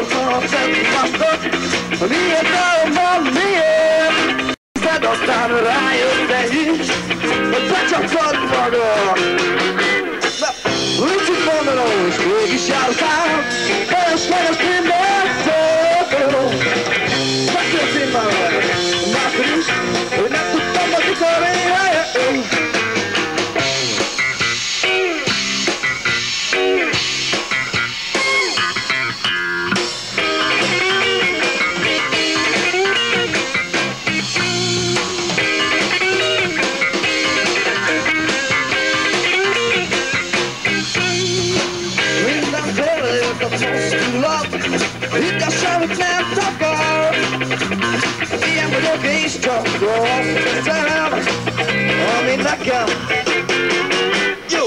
Miért van, miért? Hiszed aztán rájötte is, hogy becsaptad magad. Mit tud mondanom, és mégis jártál, felesleges mindentől. Megtörtént már veled, máskor is, hogy nem tudtam, hogy mikor éjjel. Itt a semmit nem takar. Ilyen vagyok és csak azt teszem, ami nekem jó.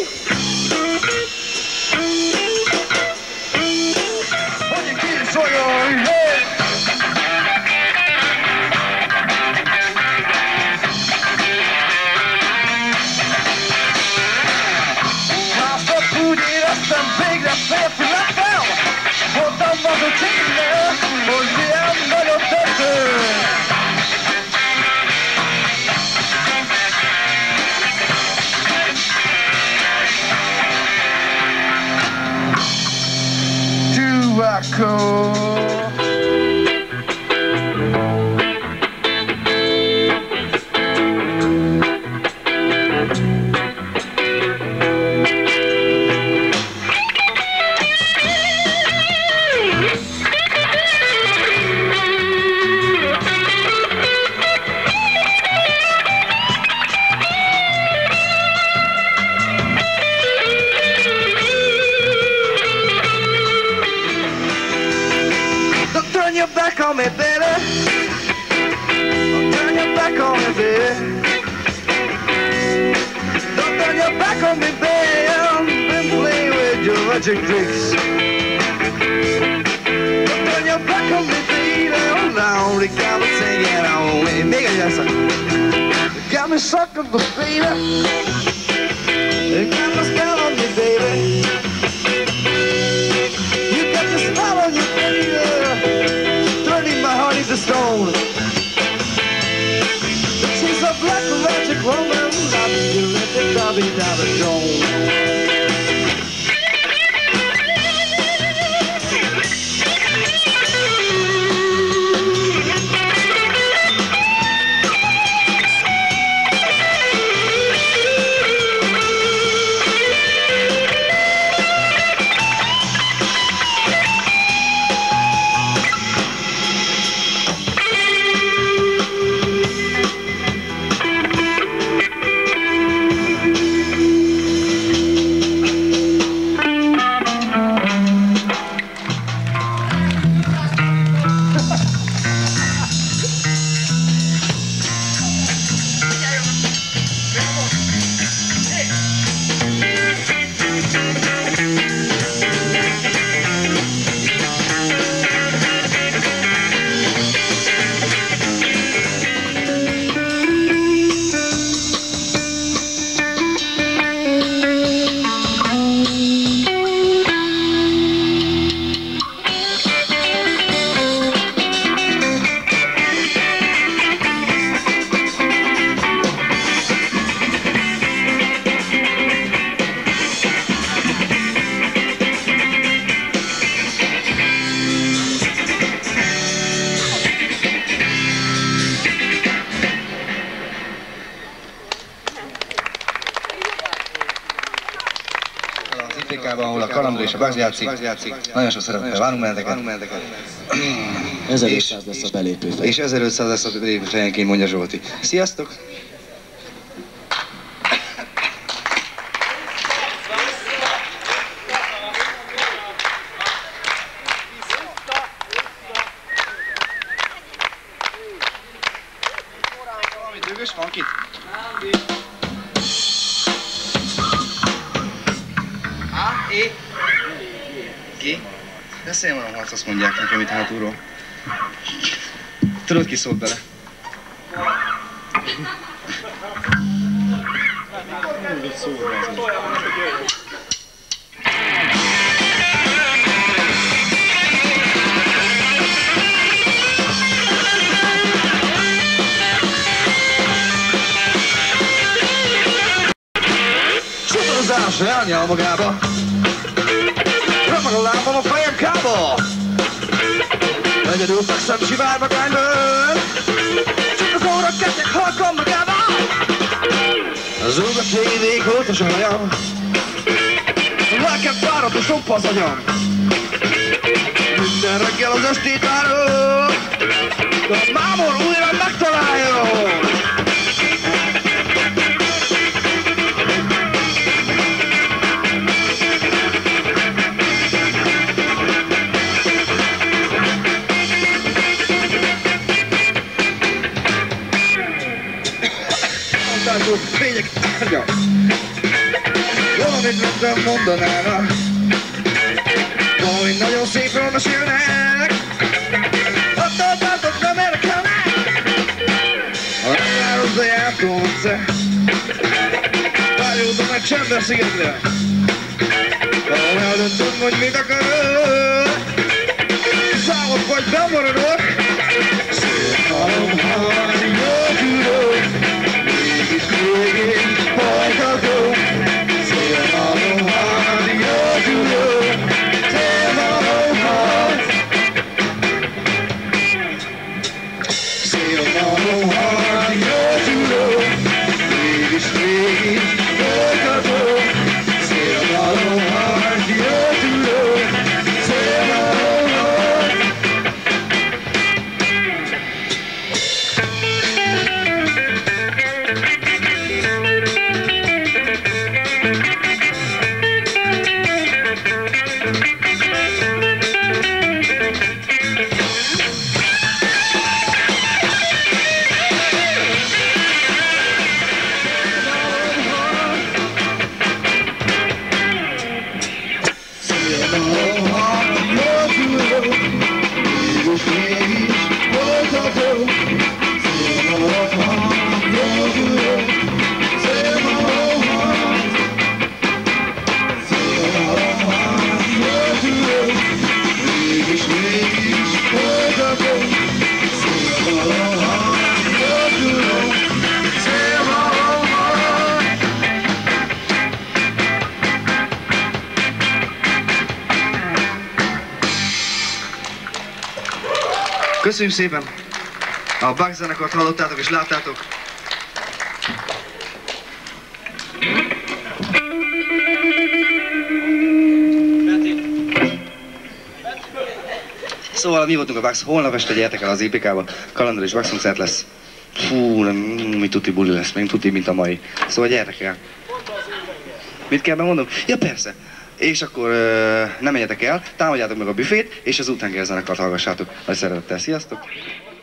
Hogy egy kis olyan jó. Másnap úgy éreztem, végre férfi lettem. Mondtam magad tényleg, hogy milyen nagyon tető. Tobacco. Turn your back on me, baby. Turn your back on me, baby. Don't turn your back on me, baby. I've been playing with your magic tricks. Don't turn your back on me, baby. Oh, now they got me singing on me. Make it yes, they got me sucking the baby. They got me spell on me, baby. You got the spell on you, baby. My heart is a stone. She's a black magic woman. I'm still Dobby Dobby Jones. ahol a Kalandor és a Bugs játszik. Nagyon sok szeretettel várunk benneteket. 1500 lesz a belépőfej. És 1500 lesz a belépőfejenként, mondja Zsolti. Sziasztok! Van kit? A, E, G. De szélmalomharc, azt mondják nekem itt hátulról. Tudod, ki szólt bele? nyal magába. Röpeg a lábam a fejem kába. Egyedül fekszem sivár magányből. Csak az óra kettek halkom magába. Zúg a tévé, kótos a hajam. Lelkem fáradt és rompa az anyam. Minden reggel az estét várom, de a mámor újra megtaláljon. Mondások, fények, árnya. Valamit nem mondanának, valamit nagyon szépről mesélnek. Attól tartok, nem érdekelnek. Ha nem járod, de jártom egyszer. Vágyódom egy csendes szigetre. Ha eldöntöm, hogy mit akarok, számok vagy bemaradok. Szélhalom, ha jól tudok, mégis folytatom. Szélhalom, ha jól tudok, szélhalom, ha. Szélhalom, ha jól tudok, mégis folytatom. Szélhalom, ha jól tudok, szélhalom, ha. Köszönjük szépen! A Bugs zenekart hallottátok és láttátok. Szóval mi voltunk a Bugs, holnap este gyertek el az IPK-ba, Kalandor és Bugs koncert lesz. Fú, mi tuti buli lesz, még tuti, mint a mai. Szóval gyertek el. Mit kell bemondom? Ja persze. És akkor nem menjetek el, támadjátok meg a büfét, és az utánkér zenekart hallgassátok. Nagy szeretettel, sziasztok!